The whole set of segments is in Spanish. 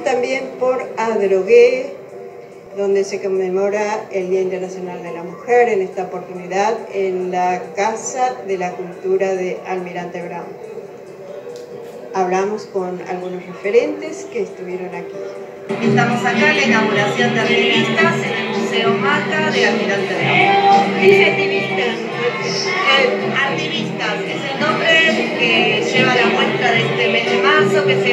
también por Adrogué, donde se conmemora el Día Internacional de la Mujer, en esta oportunidad en la Casa de la Cultura de Almirante Brown. Hablamos con algunos referentes que estuvieron aquí. Estamos acá en la inauguración de Artivistas en el Museo Maca de Almirante Brown. ¿Qué es Artivistas? Artivistas es el nombre que lleva la muestra de este mes de marzo, que se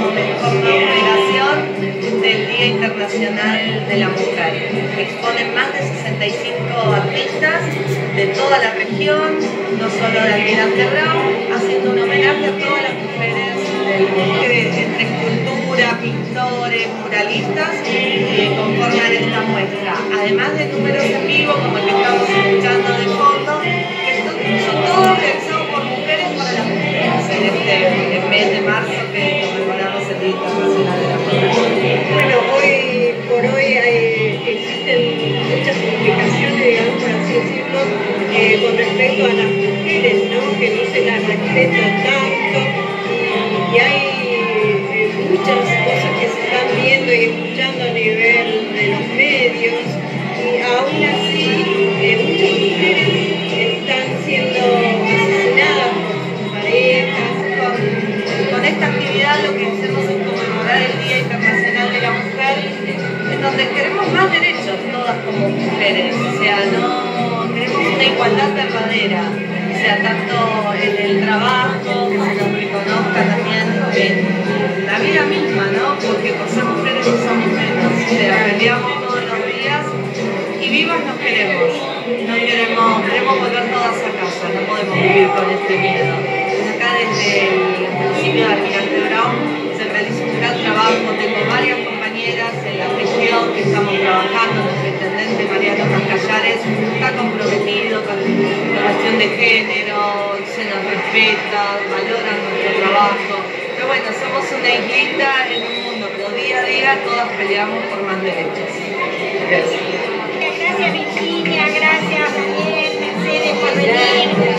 conmemoración del Día Internacional de la Mujer. Exponen más de 65 artistas de toda la región, no solo de Almirante Brown, haciendo un homenaje a todas las mujeres del mundo, entre escultura, pintores, muralistas, que conforman esta muestra. Además de números en vivo, como el que estamos escuchando de fondo, que son todos realizados por mujeres para las mujeres en este mes de marzo que conmemoramos el Día Internacional de la Mujer. Bueno, hoy por hoy existen muchas complicaciones, digamos, por así decirlo, con respecto a las mujeres, ¿no? Que no se las respeta tanto, y hay muchas cosas que se están viendo y escuchando a nivel de los medios, y aún así muchas mujeres están siendo asesinadas por sus parejas. Con esta actividad lo que hacemos es conmemorar el Día Internacional de la Mujer, en donde queremos más derechos todas como mujeres, o sea, no queremos una igualdad verdadera, o sea, tanto en el trabajo, que se nos reconozca también en la vida misma, ¿no? Porque por ser mujeres no somos menos, o sea, peleamos todos los días y vivas nos queremos, queremos volver todas a casa, no podemos vivir con este miedo. Acá desde el municipio de Almirante Brown se realiza un gran trabajo, tengo varias compañeras en la región que estamos trabajando, nuestro intendente Mariano Cascallares está comprometido con la cuestión de género, se nos respeta, valoran nuestro trabajo, pero bueno, somos una islita en un mundo, pero día a día todas peleamos por más derechos. Gracias Virginia, gracias Daniel, Mercedes por venir.